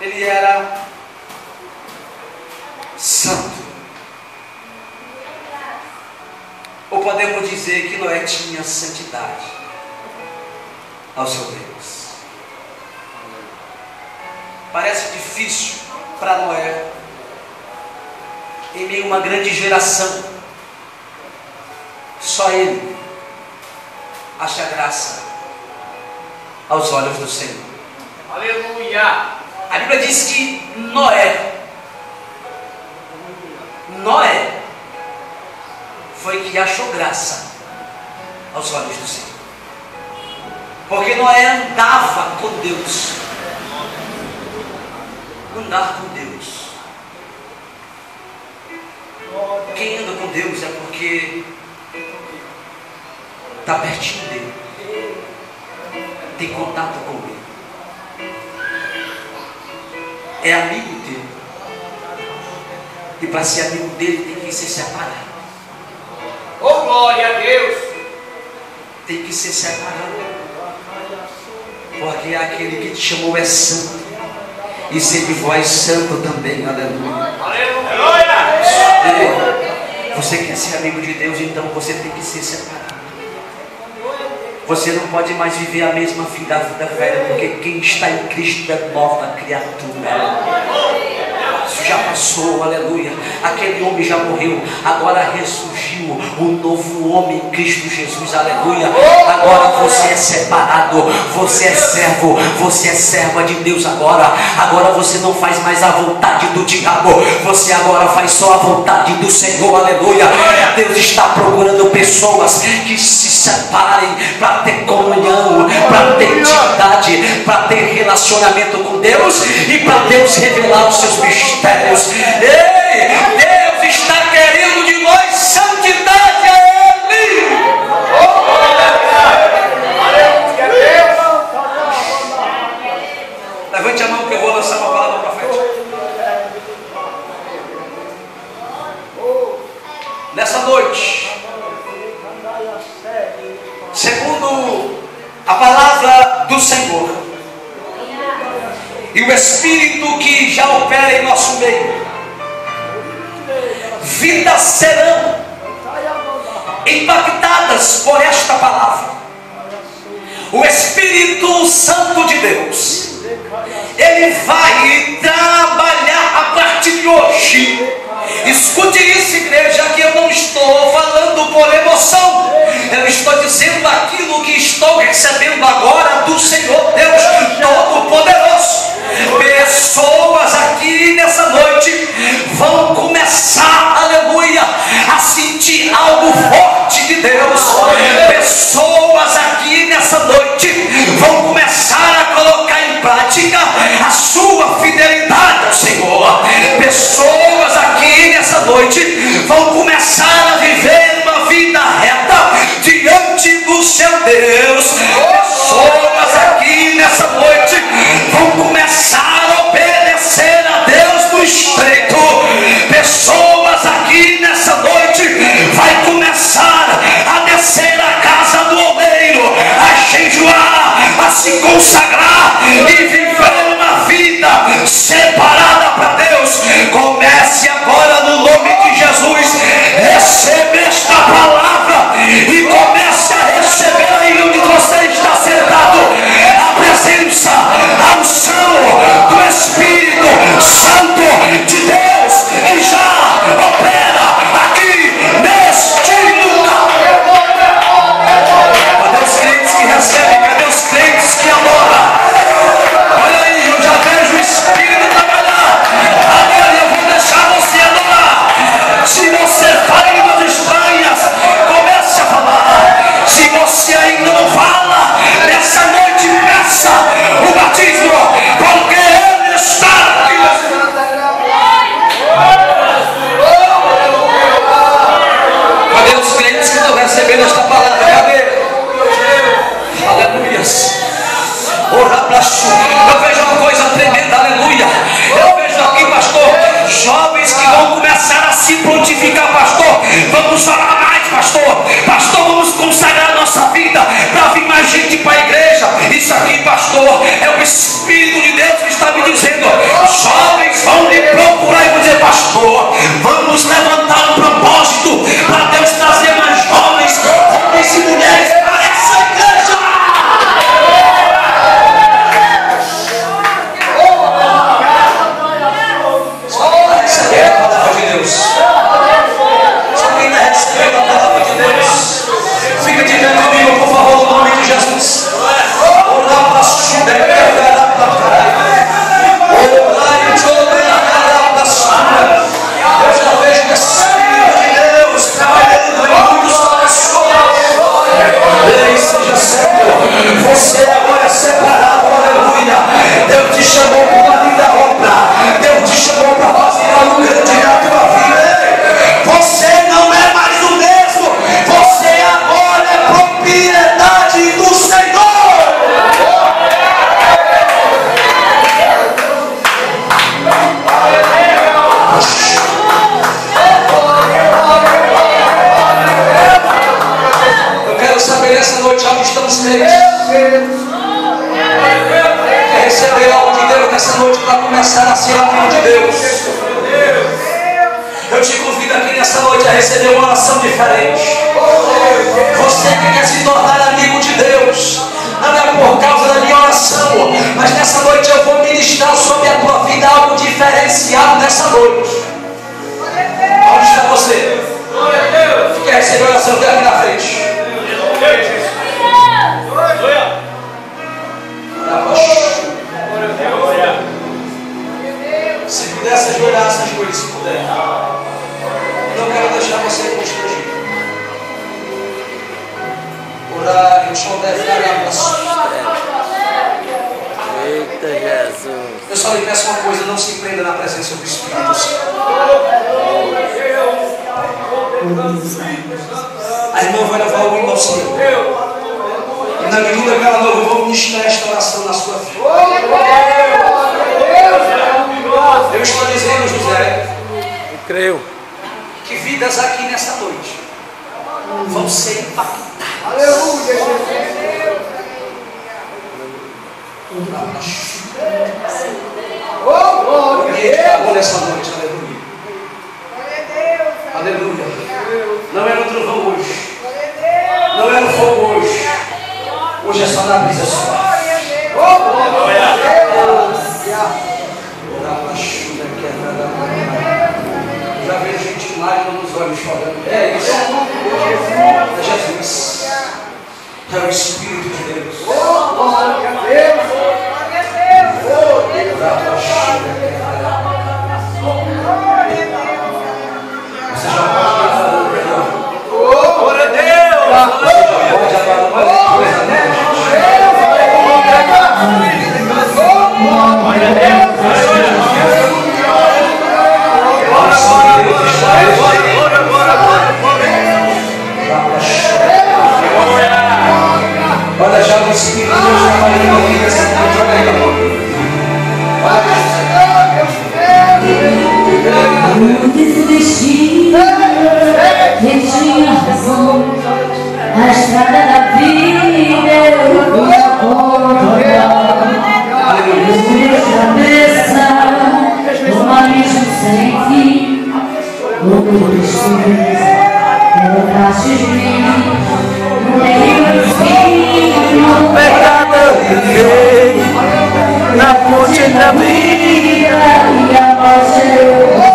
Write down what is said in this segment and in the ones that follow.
ele era santo. Ou podemos dizer que Noé tinha santidade ao seu Deus. Parece difícil para Noé, em meio a uma grande geração, só ele acha graça aos olhos do Senhor. Aleluia! A Bíblia diz que Noé foi que achou graça aos olhos do Senhor, porque Noé andava com Deus. Andar com Deus. Quem anda com Deus é porque está pertinho dele, tem contato com ele, é amigo dele. E para ser amigo dele tem que ser separado. Oh, glória a Deus! Tem que ser separado, porque aquele que te chamou é santo, e sede vós santo também. Aleluia. Aleluia! Você quer ser amigo de Deus, então você tem que ser separado. Você não pode mais viver a mesma vida velha, porque quem está em Cristo é nova criatura. Isso já passou, aleluia. Aquele homem já morreu, agora ressurgiu um novo homem em Cristo Jesus, aleluia. Agora você é separado, você é servo, você é serva de Deus agora. Agora você não faz mais a vontade do diabo, você agora faz só a vontade do Senhor, aleluia. Deus está procurando pessoas que se separem para ter comunhão, para ter intimidade, para ter relacionamento com Deus e para Deus revelar os seus mistérios. Ei, Deus está querendo de nós santidade a Ele. Levante a mão que eu vou lançar uma palavra profética. Nessa noite, segundo a palavra do Senhor e o Espírito que já opera em nosso meio, vidas serão impactadas por esta palavra. O Espírito Santo de Deus, ele vai trabalhar a partir de hoje. Escute isso, igreja, que eu não estou falando por emoção, eu estou dizendo aquilo que estou recebendo agora do Senhor Deus Todo-Poderoso. Pessoas aqui nessa noite vão começar, aleluia, a sentir algo forte de Deus. Pessoas aqui nessa noite vão começar a colocar em prática a sua fidelidade ao Senhor. Pessoas aqui nessa noite vão começar a viver uma vida reta diante do seu Deus. Pessoas aqui nessa noite vão começar a obedecer a Deus no estreito. Pessoas aqui nessa noite vai começar a descer a casa do oleiro, a jejuar, a se consagrar e viver uma vida separada para Deus. Comece agora no nome de Jesus, receba esta palavra e comece a receber aí onde você está sentado a presença, a unção do Espírito Santo de Deus que já opera aqui neste lugar. Cadê os crentes que recebem? Cadê os crentes que adoram? Olha aí, eu já vejo o Espírito trabalhar. Agora eu vou deixar você adorar. Se você fala em línguas estranhas, comece a falar. Se você ainda não fala, nessa noite peça o batismo, porque Ele está aqui. Cadê os crentes que estão recebendo esta palavra? Cadê? Aleluias. Eu vejo uma coisa tremenda, aleluia. Eu vejo aqui, pastor, jovens que vão começar a se prontificar, pastor. Vamos orar mais, pastor. Pastor, vamos consagrar a nossa vida para vir mais gente para a igreja. Isso aqui, pastor, é o Espírito de Deus que está me dizendo receber algo de Deus nessa noite para começar a ser amigo de Deus. Eu te convido aqui nessa noite a receber uma oração diferente. Você que quer se tornar amigo de Deus, não é por causa da minha oração, mas nessa noite eu vou ministrar sobre a tua vida algo diferenciado nessa noite. Onde está você? Que quer receber a oração? Vem aqui na frente. Se puder se ajoelhar, se ajoelhe, se puder. Não quero deixar você constrangido. Orar, o chão deve dar a sua. Eita Jesus. Eu só lhe peço uma coisa: não se prenda na presença do Espírito Santo. A irmã vai levar o hino ao Senhor. E na medida que ela não, eu vou ministrar esta oração na sua vida. Eu estou dizendo, José, Eu creio. que vidas aqui nessa noite vão ser impactadas. E acabou nessa noite, aleluia. Aleluia. Não é no trovão hoje. Não é no fogo hoje. Hoje é só na brisa suave. Já vejo gente com lágrimas nos olhos chorando. É isso. É Jesus. É o Espírito de Deus. Glória a Deus. Você já pode perdão. Glória a Deus. Pode adorar mais coisa, né? Glória a Deus. Olha já o Espírito de Deus trabalhando aqui nessa noite. Olha aí. O destino, quem tinha razão, a estrada da vida eu vou acordar. Minha cabeça, um abismo sem fim, o meu destino, eu atrás de mim, no meio do espinho, Pecado eu vivi na ponte da vida. e a voz eu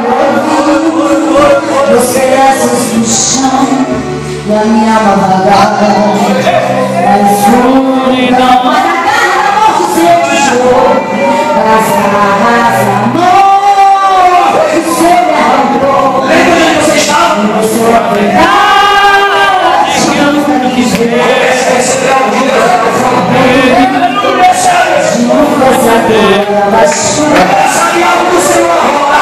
Os pedaços do chão da minha alma vagar. Diabo do Senhor agora.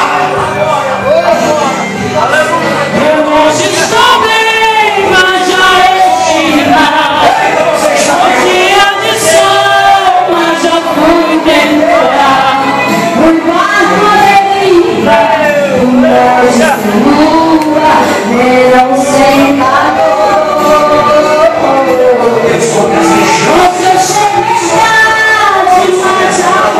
Hoje estou bem, mas já estive lá. O dia de sol, mas já fui temporar. O barco deriva, o monstro lua, verão sem calor. Hoje eu cheguei tarde, mas já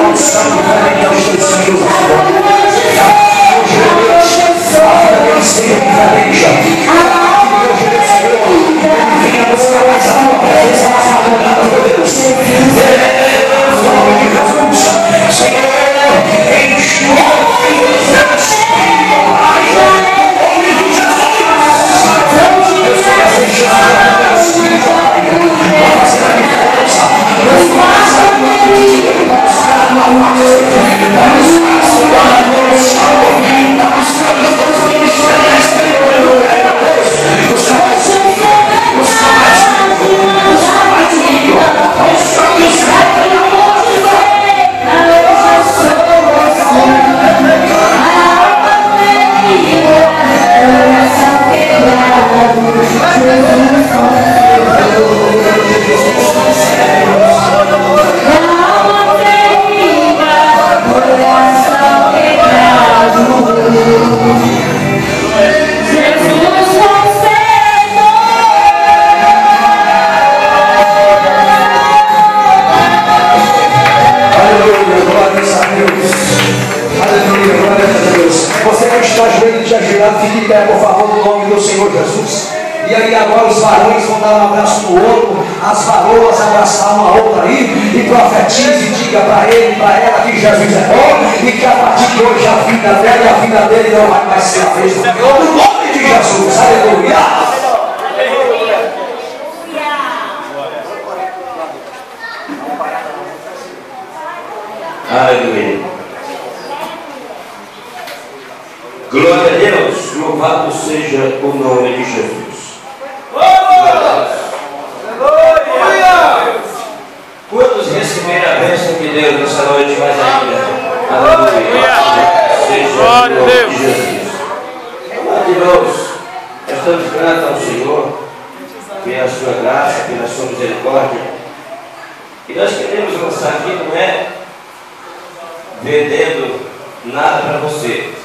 fique em pé, por favor, no nome do Senhor Jesus. E aí agora os varões vão dar um abraço no outro, as varoas abraçar uma outra aí, e profetize e diga para ele, para ela que Jesus é bom, e que a partir de hoje a vida dela e a vida dele não vai mais ser a mesma. No nome de Jesus, aleluia. Aleluia. Glória a Deus, louvado seja o nome de Jesus. Quantos receberam a bênção de Deus nessa noite mais ainda? Aleluia. Seja o nome de Jesus. Maravilhoso. Nós estamos gratos ao Senhor pela sua graça, pela sua misericórdia. E nós queremos lançar aqui, não é vendendo nada para você.